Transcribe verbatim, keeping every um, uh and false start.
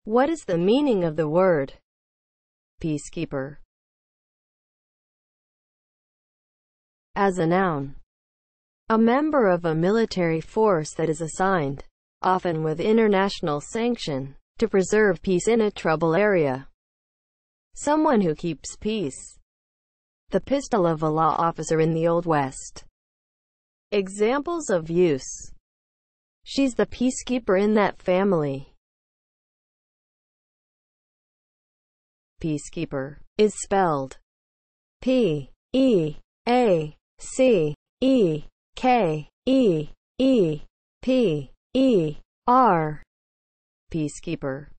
What is the meaning of the word peacekeeper? As a noun, a member of a military force that is assigned, often with international sanction, to preserve peace in a troubled area. Someone who keeps peace. The pistol of a law officer in the Old West. Examples of use. She's the peacekeeper in that family. Peacekeeper is spelled P E A C E K E E P E R. Peacekeeper.